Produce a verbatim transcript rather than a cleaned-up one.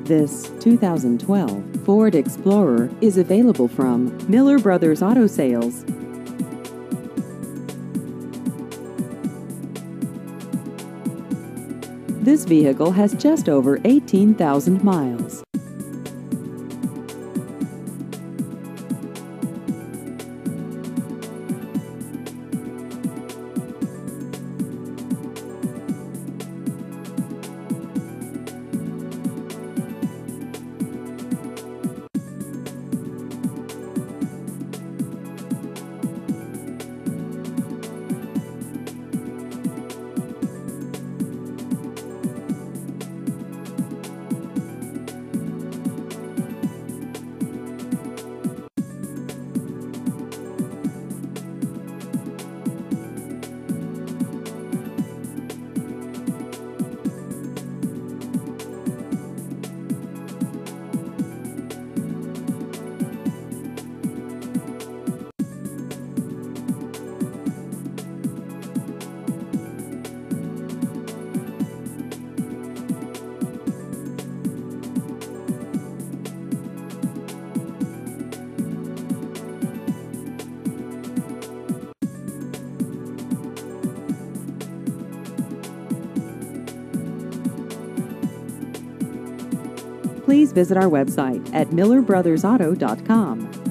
This two thousand twelve Ford Explorer is available from Miller Brothers Auto Sales. This vehicle has just over eighteen thousand miles. Please visit our website at miller brothers auto dot com.